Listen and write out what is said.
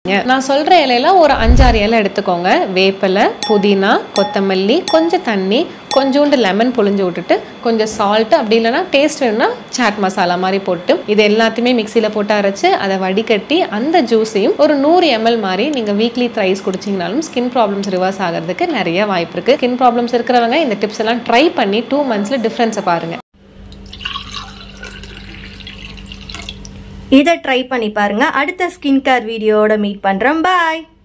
நான் சொல்ற இலையில ஒரு 5-6 இலை எடுத்துக்கோங்க. வேப்பிலை, புதினா, கொத்தமல்லி, கொஞ்சம் தண்ணி, கொஞ்சோண்டு லெமன் புழிஞ்சு விட்டுட்டு கொஞ்சம் சால்ட், அப்படி இல்லைன்னா டேஸ்ட் வேணும்னா சாட் மசாலா மாதிரி போட்டு இது எல்லாத்தையுமே மிக்சியில் போட்டு அரைச்சு அதை வடிகட்டி அந்த ஜூஸையும் ஒரு 100 ml மாதிரி நீங்கள் வீக்லி த்ரைஸ் குடிச்சிங்கனாலும் ஸ்கின் ப்ராப்ளம்ஸ் ரிவர்ஸ் ஆகிறதுக்கு நிறைய வாய்ப்பு இருக்குது. ஸ்கின் ப்ராப்ளம்ஸ் இருக்கிறவங்க இந்த டிப்ஸ் எல்லாம் ட்ரை பண்ணி 2 monthsல டிஃப்ரென்ஸை பாருங்கள். இதை ட்ரை பண்ணி பாருங்க. அடுத்த ஸ்கின் கேர் வீடியோட மீட் பண்றேன். பாய்.